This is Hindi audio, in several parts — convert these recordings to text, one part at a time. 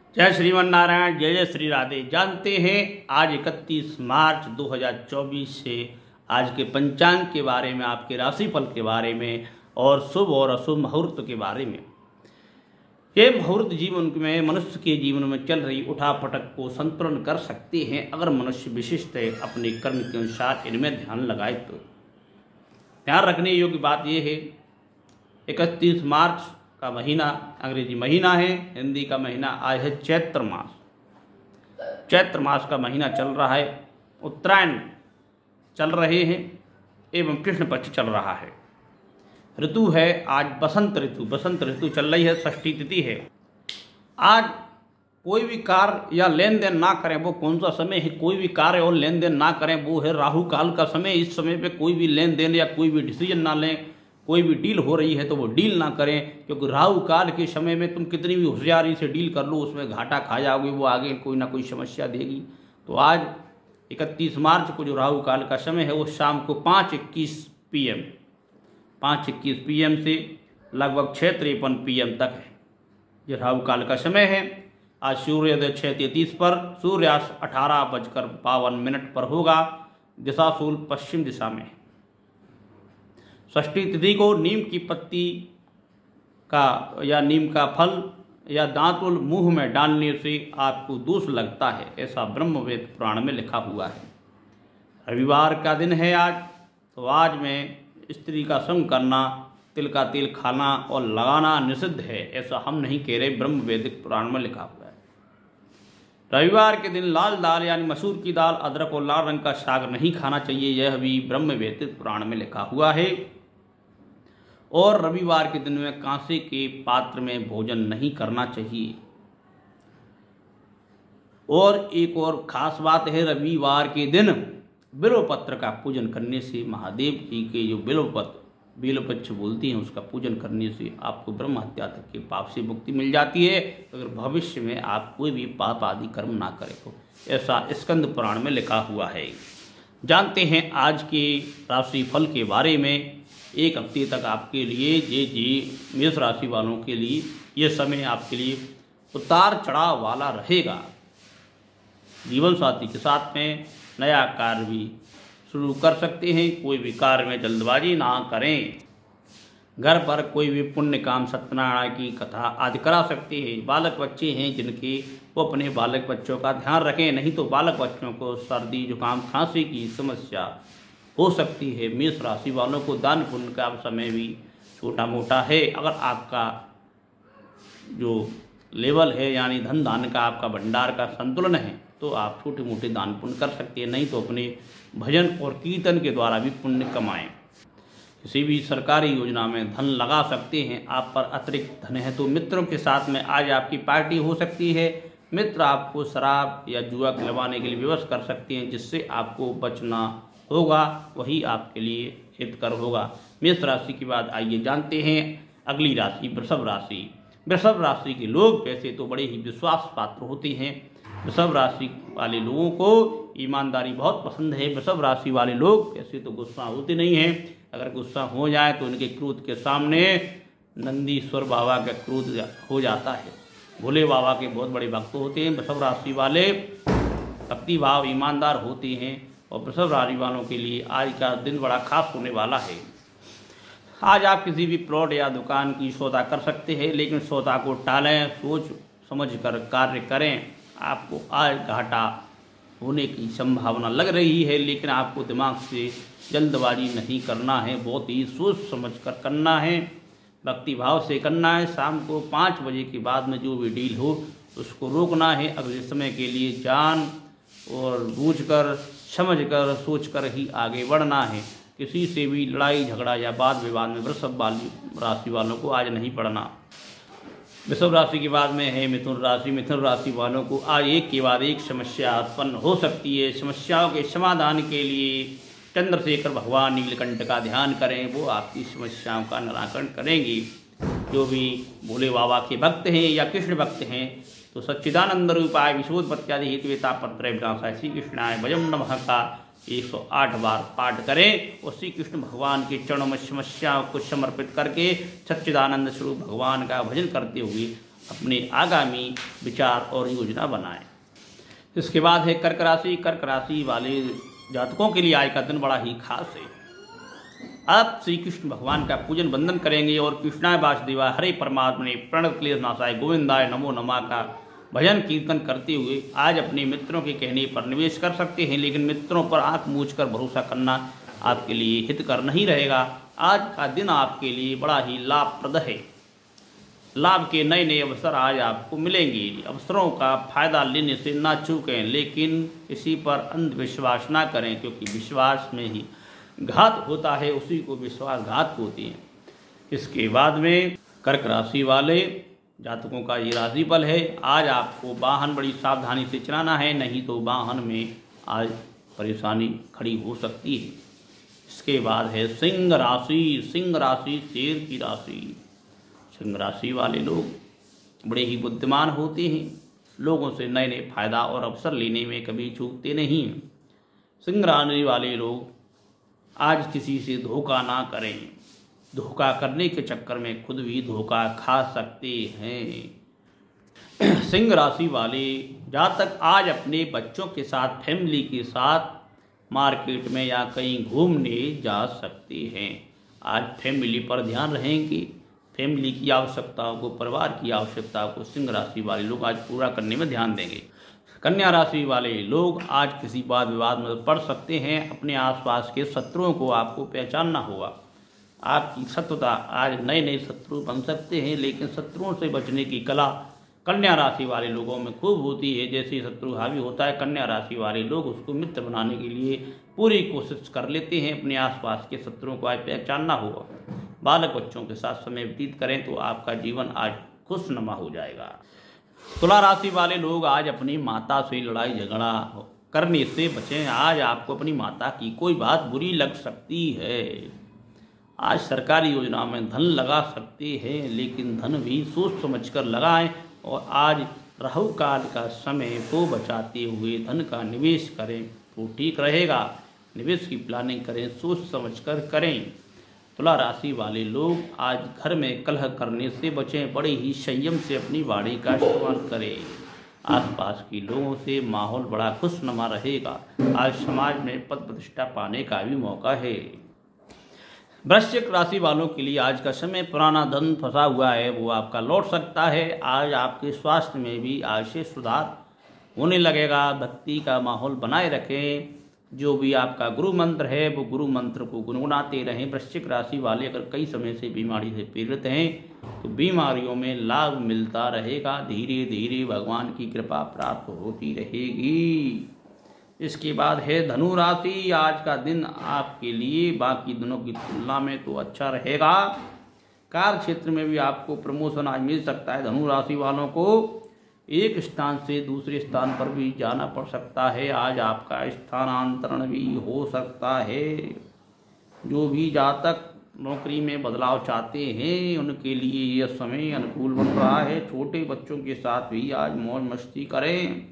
जय श्रीमन नारायण, जय जय श्री राधे। जानते हैं आज 31 मार्च 2024 से आज के पंचांग के बारे में, आपके राशिफल के बारे में और शुभ और अशुभ मुहूर्त के बारे में। ये मुहूर्त जीवन में, मनुष्य के जीवन में चल रही उठापटक को संतुलन कर सकते हैं अगर मनुष्य विशिष्ट अपने कर्म के अनुसार इनमें ध्यान लगाए तो। ध्यान रखने योग्य बात यह है 31 मार्च का महीना अंग्रेजी महीना है, हिंदी का महीना आज है चैत्र मास। चैत्र मास का महीना चल रहा है, उत्तरायण चल रहे हैं एवं कृष्ण पक्ष चल रहा है। ऋतु है आज बसंत ऋतु चल रही है, षष्ठी तिथि है। आज कोई भी कार्य या लेन देन ना करें, वो कौन सा समय है कोई भी कार्य और लेन देन ना करें, वो है राहु काल का समय। इस समय पे कोई भी लेन देन या कोई भी डिसीजन ना लें, कोई भी डील हो रही है तो वो डील ना करें, क्योंकि राहु काल के समय में तुम कितनी भी होशियारी से डील कर लो उसमें घाटा खा जाओगे, वो आगे कोई ना कोई समस्या देगी। तो आज 31 मार्च को जो राहु काल का समय है वो शाम को 5:21 PM से लगभग 6:53 PM तक है। ये राहु काल का समय है। आज सूर्योदय 6:33 पर, सूर्यास्त 18:52 पर होगा। दिशा शूल पश्चिम दिशा में। षष्ठी तिथि को नीम की पत्ती का या नीम का फल या दांतुल मुंह में डालने से आपको दोष लगता है, ऐसा ब्रह्मवेद पुराण में लिखा हुआ है। रविवार का दिन है आज, तो आज में स्त्री का संग करना, तिल का तेल खाना और लगाना निषिद्ध है, ऐसा हम नहीं कह रहे, ब्रह्मवेदिक पुराण में लिखा हुआ है। रविवार के दिन लाल दाल यानी मसूर की दाल, अदरक और लाल रंग का साग नहीं खाना चाहिए, यह भी ब्रह्मवेदिक पुराण में लिखा हुआ है। और रविवार के दिन में कांसे के पात्र में भोजन नहीं करना चाहिए। और एक और खास बात है, रविवार के दिन बिल्वपत्र का पूजन करने से, महादेव जी के जो बिल्वपत्र बोलती हैं उसका पूजन करने से आपको ब्रह्म हत्या तक के पाप से मुक्ति मिल जाती है, अगर भविष्य में आप कोई भी पाप आदि कर्म ना करें तो, ऐसा स्कंद पुराण में लिखा हुआ है। जानते हैं आज के राशि फल के बारे में। एक हफ्ते तक आपके लिए मेष राशि वालों के लिए ये समय आपके लिए उतार चढ़ाव वाला रहेगा। जीवन साथी के साथ में नया कार्य भी शुरू कर सकते हैं, कोई भी कार्य में जल्दबाजी ना करें। घर पर कोई भी पुण्य काम, सत्यनारायण की कथा आदि करा सकते हैं। बालक बच्चे हैं जिनके, वो अपने बालक बच्चों का ध्यान रखें, नहीं तो बालक बच्चों को सर्दी जुकाम खांसी की समस्या हो सकती है। मेष राशि वालों को दान पुण्य का समय भी छोटा मोटा है। अगर आपका जो लेवल है यानी धन दान का, आपका भंडार का संतुलन है, तो आप छोटे मोटे दान पुण्य कर सकते हैं, नहीं तो अपने भजन और कीर्तन के द्वारा भी पुण्य कमाएं। किसी भी सरकारी योजना में धन लगा सकते हैं। आप पर अतिरिक्त धन है तो मित्रों के साथ में आज आपकी पार्टी हो सकती है। मित्र आपको शराब या जुआ खिलवाने के लिए विवश कर सकते हैं, जिससे आपको बचना होगा, वही आपके लिए हितकर होगा। मेष राशि के बाद आइए जानते हैं अगली राशि वृषभ राशि। वृषभ राशि के लोग वैसे तो बड़े ही विश्वास पात्र होते हैं। वृषभ राशि वाले लोगों को ईमानदारी बहुत पसंद है। वृषभ राशि वाले लोग वैसे तो गुस्सा होते नहीं हैं, अगर गुस्सा हो जाए तो उनके क्रोध के सामने नंदीश्वर बाबा का क्रोध हो जाता है। भोले बाबा के बहुत बड़े भक्त होते हैं वृषभ राशि वाले, भक्ति भाव ईमानदार होते हैं। और वृषभ राशि वालों के लिए आज का दिन बड़ा खास होने वाला है। आज आप किसी भी प्लॉट या दुकान की सौदा कर सकते हैं, लेकिन सौदा को टालें, सोच समझ कर कार्य करें। आपको आज घाटा होने की संभावना लग रही है, लेकिन आपको दिमाग से जल्दबाजी नहीं करना है, बहुत ही सोच समझ कर करना है, भक्ति भाव से करना है। शाम को 5 बजे के बाद में जो भी डील हो उसको रोकना है। अगले समय के लिए जान और बूझकर, समझकर, सोचकर ही आगे बढ़ना है। किसी से भी लड़ाई झगड़ा या वाद विवाद में वृषभ राशि वालों को आज नहीं पड़ना। वृषभ राशि के बाद में है मिथुन राशि। मिथुन राशि वालों को आज एक के बाद एक समस्या उत्पन्न हो सकती है। समस्याओं के समाधान के लिए चंद्रशेखर भगवान नीलकंठ का ध्यान करें, वो आपकी समस्याओं का निराकरण करेंगे। जो भी भोले बाबा के भक्त हैं या कृष्ण भक्त हैं तो सच्चिदानंद रूपाय विशोधपत्यादि हेतुवेता पत्र विनाशाय श्री कृष्णाय भजम नमः का 108 बार पाठ करें और श्री कृष्ण भगवान के चरणों में समस्याओं को समर्पित करके सच्चिदानंद स्वरूप भगवान का भजन करते हुए अपने आगामी विचार और योजना बनाएं। इसके बाद है कर्क राशि। कर्क राशि वाले जातकों के लिए आज का दिन बड़ा ही खास है। आप श्री कृष्ण भगवान का पूजन वंदन करेंगे और कृष्णाय वासुदेवाय हरे परमात्मने प्रणव क्लेश नाशाय गोविंदाय नमो नमः का भजन कीर्तन करते हुए आज अपने मित्रों के कहने पर निवेश कर सकते हैं, लेकिन मित्रों पर आंख मूंझ कर भरोसा करना आपके लिए हितकर नहीं रहेगा। आज का दिन आपके लिए बड़ा ही लाभप्रद है। लाभ के नए नए अवसर आज आपको मिलेंगे। अवसरों का फायदा लेने से ना चूकें, लेकिन किसी पर अंधविश्वास ना करें, क्योंकि विश्वास में ही घात होता है, उसी को विश्वासघात होती है। इसके बाद में कर्क राशि वाले जातकों का ये राशिफल है। आज आपको वाहन बड़ी सावधानी से चलाना है, नहीं तो वाहन में आज परेशानी खड़ी हो सकती है। इसके बाद है सिंह राशि। सिंह राशि शेर की राशि। सिंह राशि वाले लोग बड़े ही बुद्धिमान होते हैं, लोगों से नए नए फायदा और अवसर लेने में कभी चूकते नहीं। सिंह राशि वाले लोग आज किसी से धोखा ना करें, धोखा करने के चक्कर में खुद भी धोखा खा सकते हैं। सिंह राशि वाले जातक आज अपने बच्चों के साथ फैमिली के साथ मार्केट में या कहीं घूमने जा सकते हैं। आज फैमिली पर ध्यान रहेंगे। फैमिली की आवश्यकताओं को, परिवार की आवश्यकताओं को सिंह राशि वाले लोग आज पूरा करने में ध्यान देंगे। कन्या राशि वाले लोग आज किसी वाद विवाद में पड़ सकते हैं। अपने आसपास के शत्रुओं को आपको पहचानना होगा। आपकी शत्रुता आज नए नए शत्रु बन सकते हैं, लेकिन शत्रुओं से बचने की कला कन्या राशि वाले लोगों में खूब होती है। जैसे ही शत्रु हावी होता है, कन्या राशि वाले लोग उसको मित्र बनाने के लिए पूरी कोशिश कर लेते हैं। अपने आसपास के शत्रुओं को आज पहचानना होगा। बालक बच्चों के साथ समय व्यतीत करें तो आपका जीवन आज खुशनुमा हो जाएगा। तुला राशि वाले लोग आज अपनी माता से लड़ाई झगड़ा करने से बचें। आज आपको अपनी माता की कोई बात बुरी लग सकती है। आज सरकारी योजना में धन लगा सकते हैं, लेकिन धन भी सोच समझकर लगाएं और आज राहु काल का समय को बचाते हुए धन का निवेश करें तो ठीक रहेगा। निवेश की प्लानिंग करें, सोच समझकर करें। तुला राशि वाले लोग आज घर में कलह करने से बचें। बड़े ही संयम से अपनी वाणी का इस्तेमाल करें। आसपास के लोगों से माहौल बड़ा खुशनुमा रहेगा। आज समाज में पद प्रतिष्ठा पाने का भी मौका है। वृश्चिक राशि वालों के लिए आज का समय पुराना धन फंसा हुआ है, वो आपका लौट सकता है। आज आपके स्वास्थ्य में भी आज से सुधार होने लगेगा। भक्ति का माहौल बनाए रखें। जो भी आपका गुरु मंत्र है वो गुरु मंत्र को गुनगुनाते रहें। वृश्चिक राशि वाले अगर कई समय से बीमारी से पीड़ित हैं तो बीमारियों में लाभ मिलता रहेगा। धीरे धीरे भगवान की कृपा प्राप्त होती रहेगी। इसके बाद है धनु राशि। आज का दिन आपके लिए बाकी दिनों की तुलना में तो अच्छा रहेगा। कार्य क्षेत्र में भी आपको प्रमोशन आज मिल सकता है। धनु राशि वालों को एक स्थान से दूसरे स्थान पर भी जाना पड़ सकता है। आज आपका स्थानांतरण भी हो सकता है। जो भी जातक नौकरी में बदलाव चाहते हैं उनके लिए यह समय अनुकूल बन रहा है। छोटे बच्चों के साथ भी आज मौज मस्ती करें।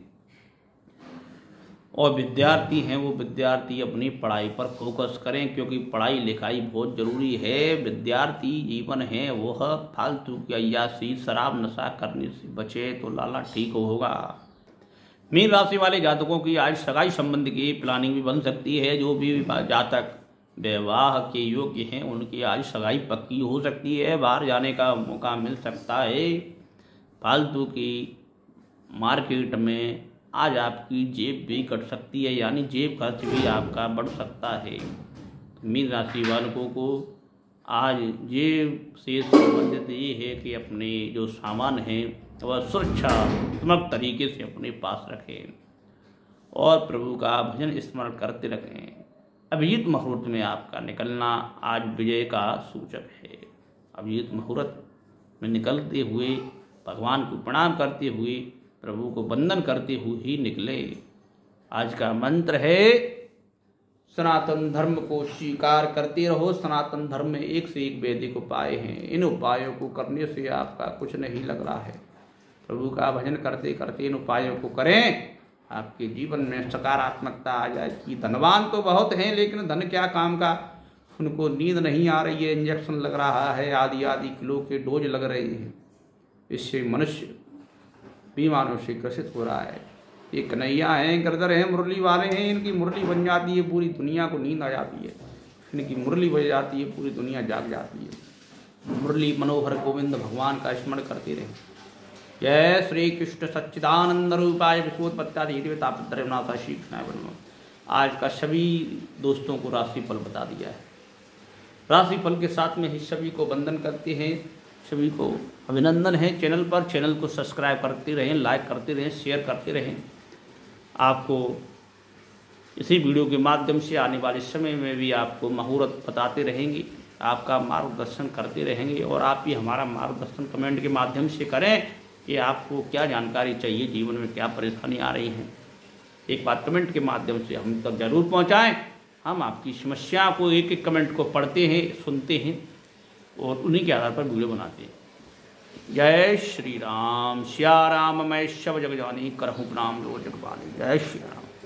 और विद्यार्थी हैं वो विद्यार्थी अपनी पढ़ाई पर फोकस करें, क्योंकि पढ़ाई लिखाई बहुत ज़रूरी है। विद्यार्थी जीवन है वह फालतू की अय्याशी शराब नशा करने से बचे तो लाला ठीक होगा। मीन राशि वाले जातकों की आज सगाई संबंध की प्लानिंग भी बन सकती है। जो भी जातक विवाह के योग्य हैं उनकी आज सगाई पक्की हो सकती है। बाहर जाने का मौका मिल सकता है। फालतू की मार्केट में आज आपकी जेब भी कट सकती है, यानी जेब खर्च भी आपका बढ़ सकता है। मीन राशि वालों को आज जेब से संबंधित ये है कि अपने जो सामान हैं वह सुरक्षात्मक तरीके से अपने पास रखें और प्रभु का भजन स्मरण करते रखें। अभिजीत मुहूर्त में आपका निकलना आज विजय का सूचक है। अभिजीत मुहूर्त में निकलते हुए भगवान को प्रणाम करते हुए प्रभु को वंदन करते हुए ही निकले। आज का मंत्र है सनातन धर्म को स्वीकार करते रहो। सनातन धर्म में एक से एक वैदिक उपाय हैं। इन उपायों को करने से आपका कुछ नहीं लग रहा है। प्रभु का भजन करते करते इन उपायों को करें, आपके जीवन में सकारात्मकता आ जाएगी। धनवान तो बहुत हैं, लेकिन धन क्या काम का। उनको नींद नहीं आ रही है, इंजेक्शन लग रहा है, आदि आदि किलो के डोज लग रहे हैं। इससे मनुष्य बीमारों से ग्रसित हो रहा है। ये कन्हैया हैं, गिरधर हैं, मुरली वाले हैं, इनकी मुरली बन जाती है पूरी दुनिया को नींद आ जाती है, इनकी मुरली बज जाती है पूरी दुनिया जाग जाती है। मुरली मनोहर गोविंद भगवान का स्मरण करते रहें। जय श्री कृष्ण सच्चिदानंद रूपाय विश्वोत्पत्ति देवता श्री कृष्ण। आज का सभी दोस्तों को राशिफल बता दिया है। राशिफल के साथ में ही सभी को वंदन करते हैं, सभी को अभिनंदन है। चैनल को सब्सक्राइब करते रहें, लाइक करते रहें, शेयर करते रहें। आपको इसी वीडियो के माध्यम से आने वाले समय में भी आपको मुहूर्त बताते रहेंगे, आपका मार्गदर्शन करते रहेंगे। और आप भी हमारा मार्गदर्शन कमेंट के माध्यम से करें कि आपको क्या जानकारी चाहिए, जीवन में क्या परेशानी आ रही है, एक बात कमेंट के माध्यम से हम तक जरूर पहुंचाएं। हम आपकी समस्या को एक एक कमेंट को पढ़ते हैं, सुनते हैं और उन्हीं के आधार पर वीडियो बनाते हैं। जय श्री राम। सिया राम मैं शब जग जानी, करहूँ प्रणाम लो जगवानी। जय श्री राम।